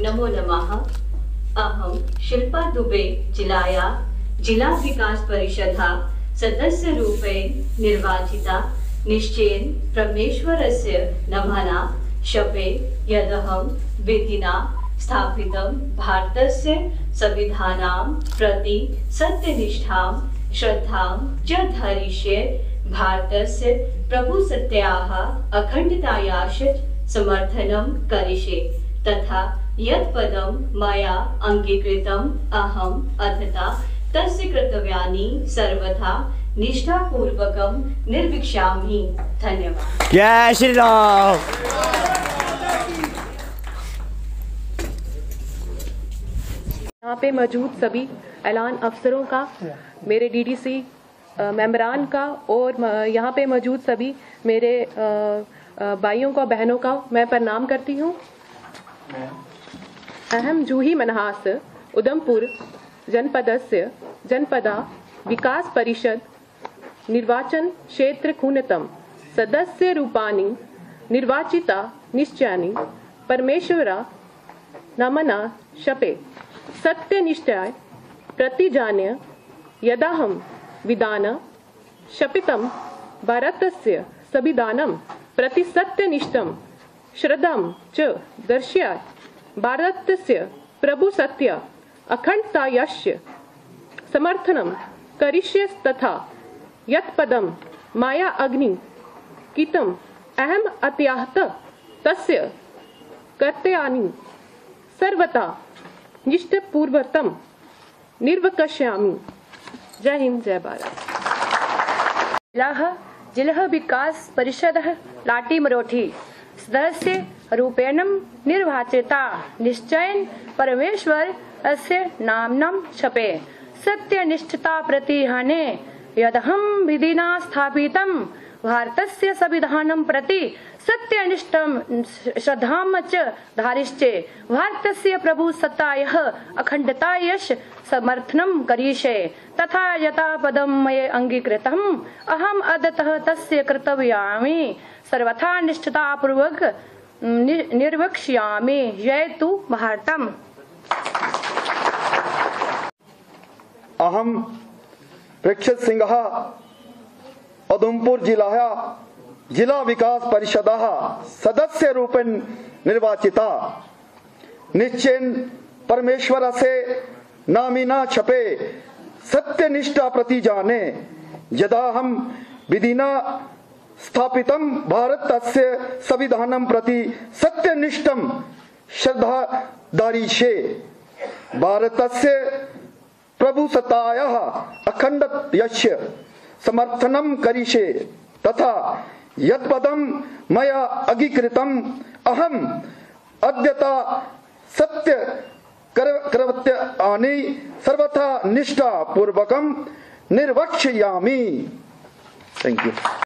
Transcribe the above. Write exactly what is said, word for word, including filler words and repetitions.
नमो नमः। अहं शिल्पा दुबे जिलाया जिला विकास परिषदा सदस्यरूपेण निर्वाचिता। निश्चयेन परमेश्वरस्य नाम्ना शपे यदहं विधिना स्थापितं भारतस्य संविधानं प्रति सत्यनिष्ठां श्रद्धां च धरिष्ये। भारतस्य प्रभुसत्तायाः अखण्डतायाः समर्थनं करिष्ये तथा यत् पदं मया अङ्गीकृतम् अहम् अधता तस्य कर्तव्यानि सर्वथा निष्ठापूर्वकं निर्वक्ष्यामि। धन्यवाद। जय श्री राम। यहाँ पे मौजूद सभी ऐलान अफसरों का, मेरे डीडीसी मेंबरान का और यहाँ पे मौजूद सभी मेरे भाइयों का बहनों का मैं प्रणाम करती हूँ। अहम जूही मनहास उधमपुर जनपदस्य जनपदा विकास परिषद निर्वाचन क्षेत्र खूनतम सदस्य रूपाणि निर्वाचिता निश्चयानि परमेश्वरा नाम्ना शपे सत्यनिष्ठाय प्रतिजान्य यदाहं विधान शपितं भारतस्य संविधानं प्रति सत्यनिष्ठं श्रद्धां च दर्शयामि। भारतस्य प्रभुसत्ता अखण्डतायाः समर्थनं करिष्ये तथा यत् पदं मया अङ्गीकृतम् अहम् अत्याहत तस्य कर्तव्यानि सर्वथा निष्ठापूर्वकं निर्वक्ष्यामि। जय हिंद, जय भारत। जिला जिला विकास परिषद लाटी मरोठी सदस्य रूपेण निर्वाचिता। निश्चयेन परमेश्वर अस्य नाम्नं शपे सत्यनिष्ठता प्रतिहाने यदहं विधिना स्थापितं भारतस्य संविधानं प्रति सत्यनिष्ठं श्रद्धां च धारिष्ये। भारतस्य प्रभुसत्तायाः अखण्डतायाः समर्थनं करिष्ये तथा यथा पदं मया अङ्गीकृतम् अहम् अदतः तस्य कर्तव्यानि सर्वथा निष्ठापूर्वक निर्वक्ष्यामि। जय तु भारतम्। अहम प्रेक्षित सिंह उधमपुर जिला जिला विकास परिषद सदस्य रूपेण निर्वाचिता। निश्चयेन परमेश्वर से नामिना छपे सत्यनिष्ठा प्रतिजाने यदा हम विधिना स्थापितं भारतस्य संविधानं प्रति सत्यनिष्ठं श्रद्धा धारिष्ये। भारतस्य प्रभुसत्तायाः अखण्डतायाः समर्थनं करिष्ये तथा यत् पदं मया अङ्गीकृतम् अहम् अद्यता सत्य कर्तव्यानि सर्वथा निष्ठापूर्वकं निर्वक्ष्यामि। Thank you.